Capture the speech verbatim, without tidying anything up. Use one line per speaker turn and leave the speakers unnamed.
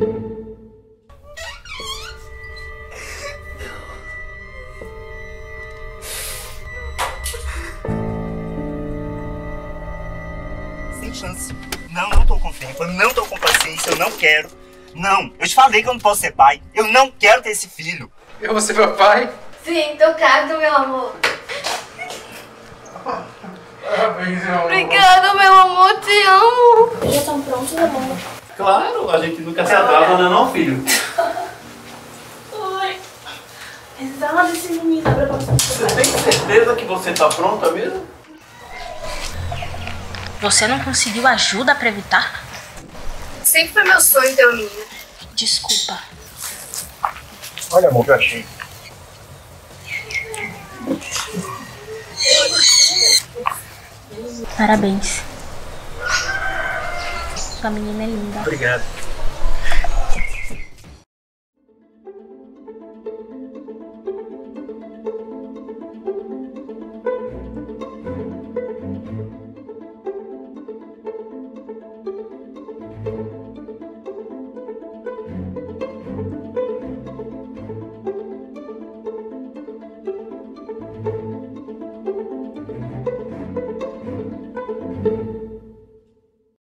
Sem chance. Não, não tô com tempo, eu não tô com paciência, eu não quero. Não, eu te falei que eu não posso ser pai. Eu não quero ter esse filho.
Eu vou ser meu pai?
Sim, tocado, meu amor.
Parabéns, meu amor.
Obrigada, meu amor, te amo.
Já estão prontos, meu amor?
Claro, a gente nunca se atrasa, não é não, filho?
Ai. Exato esse menino, abre a porta.
Você tem certeza que você tá pronta mesmo?
Você não conseguiu ajuda pra evitar?
Sempre foi meu sonho ter uma menina.
Desculpa.
Olha, amor, que eu achei.
Parabéns. Sua menina é linda.
Obrigado.